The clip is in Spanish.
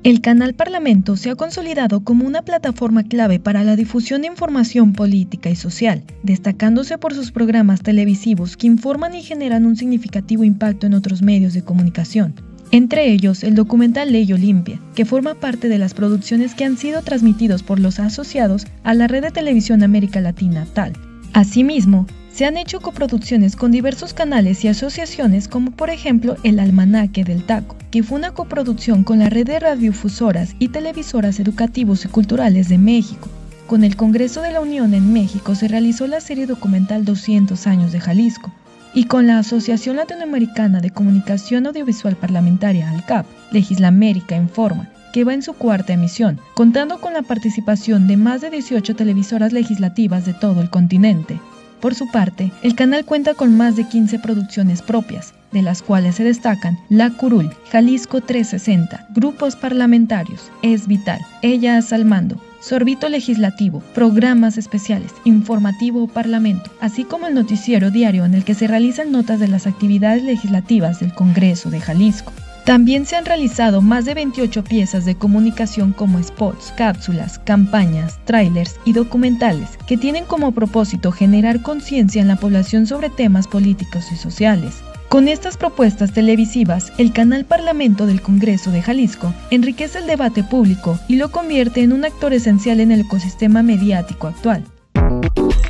El canal Parlamento se ha consolidado como una plataforma clave para la difusión de información política y social, destacándose por sus programas televisivos que informan y generan un significativo impacto en otros medios de comunicación. Entre ellos, el documental Ley Olimpia, que forma parte de las producciones que han sido transmitidos por los asociados a la red de televisión América Latina, TAL. Asimismo, se han hecho coproducciones con diversos canales y asociaciones como por ejemplo El Almanaque del Taco, que fue una coproducción con la red de radiofusoras y televisoras educativos y culturales de México. Con el Congreso de la Unión en México se realizó la serie documental 200 años de Jalisco, y con la Asociación Latinoamericana de Comunicación Audiovisual Parlamentaria, ALCAP, Legislamérica Informa, que va en su cuarta emisión, contando con la participación de más de 18 televisoras legislativas de todo el continente. Por su parte, el canal cuenta con más de 15 producciones propias, de las cuales se destacan La Curul, Jalisco 360, Grupos Parlamentarios, Es Vital, Ellas al Mando, Sorbito Legislativo, Programas Especiales, Informativo Parlamento, así como el noticiero diario en el que se realizan notas de las actividades legislativas del Congreso de Jalisco. También se han realizado más de 28 piezas de comunicación como spots, cápsulas, campañas, trailers y documentales que tienen como propósito generar conciencia en la población sobre temas políticos y sociales. Con estas propuestas televisivas, el canal Parlamento del Congreso de Jalisco enriquece el debate público y lo convierte en un actor esencial en el ecosistema mediático actual.